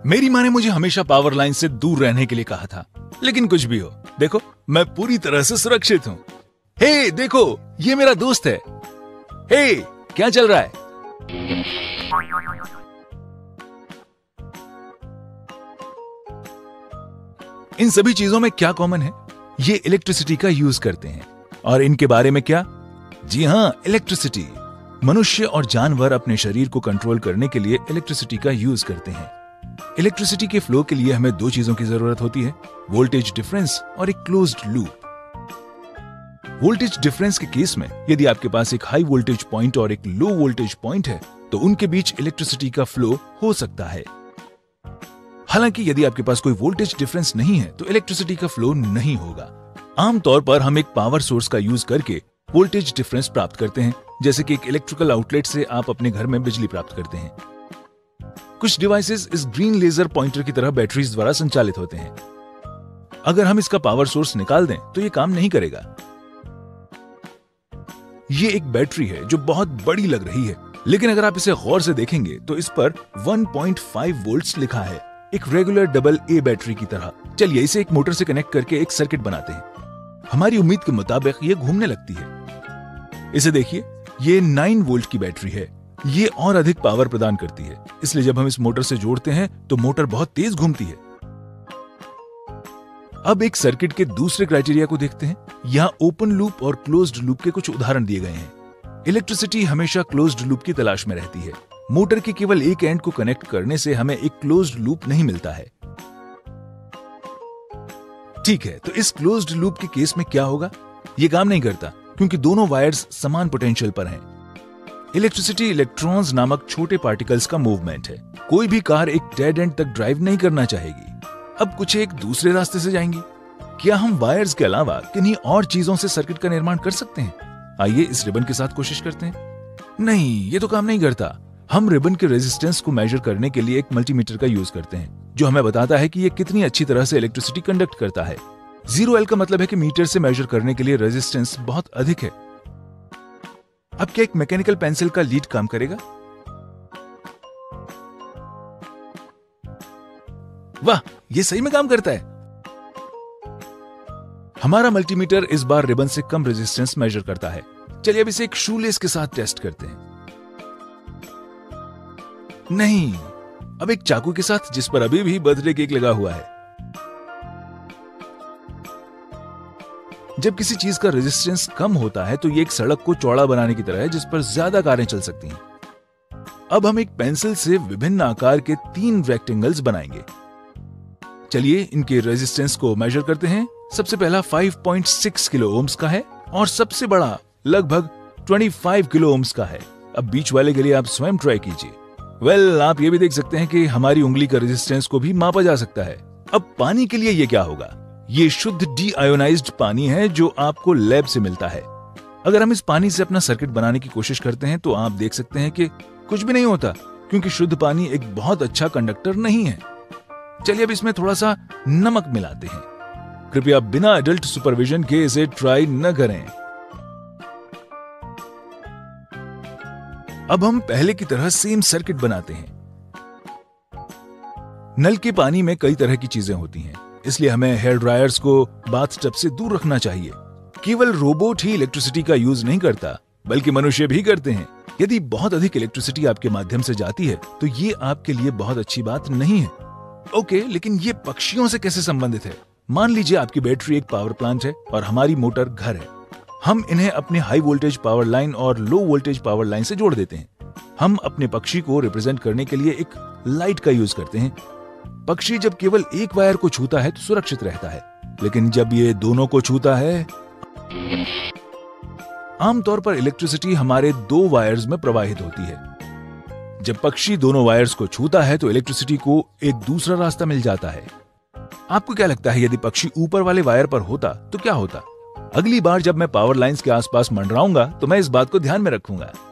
मेरी माँ ने मुझे हमेशा पावर लाइन से दूर रहने के लिए कहा था, लेकिन कुछ भी हो, देखो मैं पूरी तरह से सुरक्षित हूँ। हे देखो, ये मेरा दोस्त है। हे, क्या चल रहा है? इन सभी चीजों में क्या कॉमन है? ये इलेक्ट्रिसिटी का यूज करते हैं। और इनके बारे में क्या? जी हाँ, इलेक्ट्रिसिटी। मनुष्य और जानवर अपने शरीर को कंट्रोल करने के लिए इलेक्ट्रिसिटी का यूज करते हैं। इलेक्ट्रिसिटी के फ्लो के लिए हमें दो चीजों की जरूरत होती है, वोल्टेज डिफरेंस और एक क्लोज्ड लूप। वोल्टेज डिफरेंस के केस में यदि आपके पास एक हाई वोल्टेज पॉइंट और एक लो वोल्टेज पॉइंट है तो उनके बीच इलेक्ट्रिसिटी का फ्लो हो सकता है। हालांकि यदि आपके पास कोई वोल्टेज डिफरेंस नहीं है तो इलेक्ट्रिसिटी का फ्लो नहीं होगा। आमतौर पर हम एक पावर सोर्स का यूज करके वोल्टेज डिफरेंस प्राप्त करते हैं, जैसे कि एक इलेक्ट्रिकल आउटलेट से आप अपने घर में बिजली प्राप्त करते हैं। कुछ डिवाइसेस इस ग्रीन लेजर पॉइंटर की तरह बैटरीज द्वारा संचालित होते हैं। अगर हम इसका पावर सोर्स निकाल दें तो ये काम नहीं करेगा। ये एक बैटरी है जो बहुत बड़ी लग रही है, लेकिन अगर आप इसे गौर से देखेंगे तो इस पर 1.5 वोल्ट्स लिखा है, एक रेगुलर डबल ए बैटरी की तरह। चलिए इसे एक मोटर से कनेक्ट करके एक सर्किट बनाते हैं। हमारी उम्मीद के मुताबिक ये घूमने लगती है। इसे देखिए, ये 9 वोल्ट की बैटरी है। ये और अधिक पावर प्रदान करती है, इसलिए जब हम इस मोटर से जोड़ते हैं तो मोटर बहुत तेज घूमती है। अब एक सर्किट के दूसरे क्राइटेरिया को देखते हैं। यहाँ ओपन लूप और क्लोज्ड लूप के कुछ उदाहरण दिए गए हैं। इलेक्ट्रिसिटी हमेशा क्लोज्ड लूप की तलाश में रहती है। मोटर के केवल एक एंड को कनेक्ट करने से हमें एक क्लोज्ड लूप नहीं मिलता है। ठीक है, तो इस क्लोज्ड लूप के केस में क्या होगा? ये काम नहीं करता क्योंकि दोनों वायर्स समान पोटेंशियल पर हैं। इलेक्ट्रिसिटी इलेक्ट्रॉन्स नामक छोटे पार्टिकल्स का मूवमेंट है। कोई भी कार एक डेड एंड तक ड्राइव नहीं करना चाहेगी। अब कुछ एक दूसरे रास्ते से जाएंगी। क्या हम वायर्स के अलावा किन्हीं और चीजों से सर्किट का निर्माण कर सकते हैं? आइए इस रिबन के साथ कोशिश करते हैं। नहीं, ये तो काम नहीं करता। हम रिबन के रेजिस्टेंस को मेजर करने के लिए एक मल्टीमीटर का यूज करते हैं, जो हमें बताता है कि ये कितनी अच्छी तरह से इलेक्ट्रिसिटी कंडक्ट करता है। 0L का मतलब है कि मीटर से मेजर करने के लिए रेजिस्टेंस बहुत अधिक है। अब क्या एक मैकेनिकल पेंसिल का लीड काम करेगा? वाह, ये सही में काम करता है। हमारा मल्टीमीटर इस बार रिबन से कम रेजिस्टेंस मेजर करता है। चलिए अब इसे एक शूलेस के साथ टेस्ट करते हैं। नहीं, अब एक चाकू के साथ जिस पर अभी भी बर्थडे केक लगा हुआ है। जब किसी चीज का रेजिस्टेंस कम होता है तो ये एक सड़क को चौड़ा बनाने की तरह है जिस पर ज्यादा कारें चल सकती हैं। अब हम एक पेंसिल से विभिन्न आकार के 3 रेक्टेंगल्स बनाएंगे। चलिए इनके रेजिस्टेंस को मेजर करते हैं। सबसे पहला 5.6 किलो ओम्स का है और सबसे बड़ा लगभग 25 किलो ओम्स का है। अब बीच वाले के लिए आप स्वयं ट्राई कीजिए। वेल, आप ये भी देख सकते हैं कि हमारी उंगली का रेजिस्टेंस को भी मापा जा सकता है। अब पानी के लिए ये क्या होगा? ये शुद्ध डीआयोनाइज्ड पानी है जो आपको लैब से मिलता है। अगर हम इस पानी से अपना सर्किट बनाने की कोशिश करते हैं तो आप देख सकते हैं कि कुछ भी नहीं होता, क्योंकि शुद्ध पानी एक बहुत अच्छा कंडक्टर नहीं है। चलिए अब इसमें थोड़ा सा नमक मिलाते हैं। कृपया बिना एडल्ट सुपरविजन के इसे ट्राई न करें। अब हम पहले की तरह सेम सर्किट बनाते हैं। नल के पानी में कई तरह की चीजें होती हैं, इसलिए हमें हेयर ड्रायर्स को बाथटब से दूर रखना चाहिए। केवल रोबोट ही इलेक्ट्रिसिटी का यूज नहीं करता, बल्कि मनुष्य भी करते हैं। यदि बहुत अधिक इलेक्ट्रिसिटी आपके माध्यम से जाती है तो ये आपके लिए बहुत अच्छी बात नहीं है। ओके, लेकिन ये पक्षियों से कैसे संबंधित है? मान लीजिए आपकी बैटरी एक पावर प्लांट है और हमारी मोटर घर है। हम इन्हें अपने हाई वोल्टेज पावर लाइन और लो वोल्टेज पावर लाइन से जोड़ देते हैं। हम अपने पक्षी को रिप्रेजेंट करने के लिए एक लाइट का यूज करते हैं। पक्षी जब केवल एक वायर को छूता है तो सुरक्षित रहता है, लेकिन जब ये दोनों को छूता है, आमतौर पर इलेक्ट्रिसिटी हमारे 2 वायर्स में प्रवाहित होती है। जब पक्षी दोनों वायर्स को छूता है तो इलेक्ट्रिसिटी को एक दूसरा रास्ता मिल जाता है। आपको क्या लगता है, यदि पक्षी ऊपर वाले वायर पर होता तो क्या होता? अगली बार जब मैं पावर लाइंस के आसपास मंडराऊंगा तो मैं इस बात को ध्यान में रखूंगा।